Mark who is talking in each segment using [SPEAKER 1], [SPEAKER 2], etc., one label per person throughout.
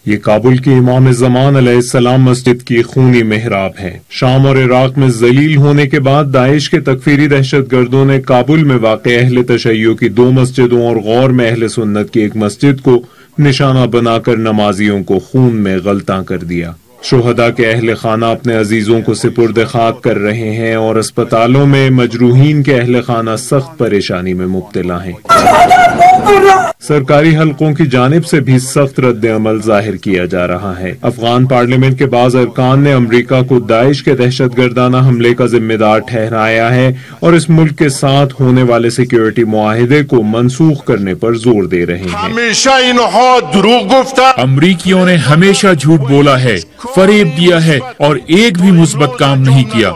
[SPEAKER 1] یہ کابل کی امام زمان علیہ السلام مسجد کی خونی محراب ہے۔ شام اور عراق میں ذلیل ہونے کے بعد داعش کے تکفیری دہشت گردوں نے کابل میں واقع اہل تشیع کی 2 مسجدوں اور غور میں اہل سنت کی 1 مسجد کو نشانہ بنا کر نمازیوں کو خون میں غلطاں کر دیا۔ شہداء کے اہل خانہ اپنے عزیزوں کو سپرد خاک کر رہے ہیں اور اسپتالوں میں مجروحین کے اہل خانہ سخت پریشانی میں مبتلا ہیں۔ سرکاری حلقوں کی جانب سے بھی سخت رد عمل ظاہر کیا جا رہا ہے۔ افغان پارلیمنٹ کے بعض ارکان نے امریکہ کو داعش کے دہشت گردانہ حملے کا ذمہ دار ٹھہرایا ہے اور اس ملک کے ساتھ ہونے والے سیکیورٹی معاہدے کو منسوخ کرنے پر زور دے رہے ہیں۔
[SPEAKER 2] امریکیوں نے ہمیشہ جھوٹ بولا ہے، فریب دیا ہے اور ایک بھی مثبت کام نہیں کیا۔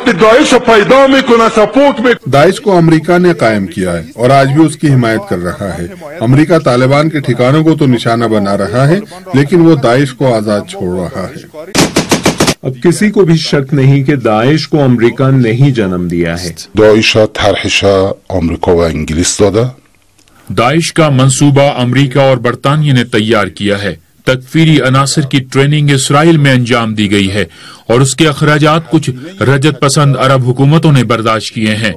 [SPEAKER 3] داعش کو امریکہ نے قائم کیا ہے اور آج بھی اس کی حمایت کر رہا ہے۔ امریکہ طالبان کے ٹھکانوں کو تو نشانہ بنا رہا ہے لیکن وہ داعش کو آزاد چھوڑ رہا ہے۔
[SPEAKER 1] اب کسی کو بھی شک نہیں کہ داعش کو امریکہ نے ہی جنم دیا ہے۔
[SPEAKER 2] داعش کا منصوبہ امریکہ اور برطانیہ نے تیار کیا ہے۔ تکفیری عناصر کی ٹریننگ اسرائیل میں انجام دی گئی ہے اور اس کے اخراجات کچھ رجت پسند عرب حکومتوں نے برداشت کیے ہیں۔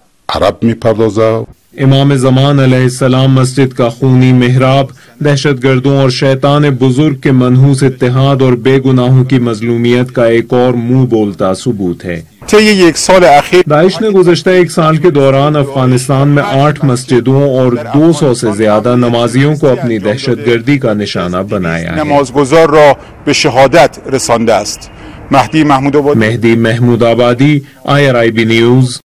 [SPEAKER 1] امام زمان علیہ السلام مسجد کا خونی محراب دہشت گردوں اور شیطان بزرگ کے منحوس اتحاد اور بے گناہوں کی مظلومیت کا ایک اور منہ بولتا ثبوت ہے۔ داعش نے گزشتہ 1 سال کے دوران افغانستان میں 8 مسجدوں اور 200 سے زیادہ نمازیوں کو اپنی دہشت گردی کا نشانہ بنایا ہے۔ مہدی محمود آبادی، IRIB نیوز۔